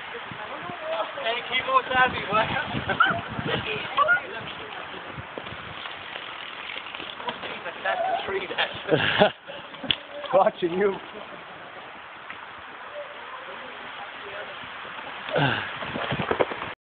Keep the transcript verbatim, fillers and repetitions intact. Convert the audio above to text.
Hey, keyboard savvy, what? That's a tree, that. Watching you.